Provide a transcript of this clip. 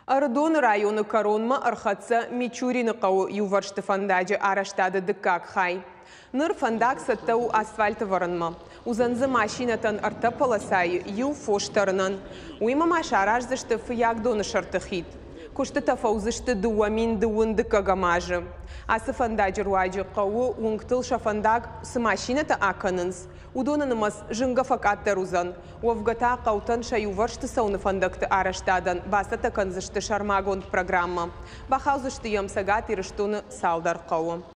Ардон районы коронма архатса Мичурины қау юваршты фандаджи араштады дыккак хай. Ныр фандак саттау асфальты варынма. Узанзы машинатан арта полосай ю фоштарынан. Уйма машаражзышты фиягдоны шартыхит. Кушты тафаузышты дуамин дуын дыккагамажы. Асы фандаджи руаджи қау уңктыл шафандак сы машината аканынс. Удонанымас жынга факаттар узан. Уавгата қаутан шаюваршты сауны фандакты араштадан. Басата канзышты шармагонд программа. Бахаузышты ямсагат ирыштуны салдар қау.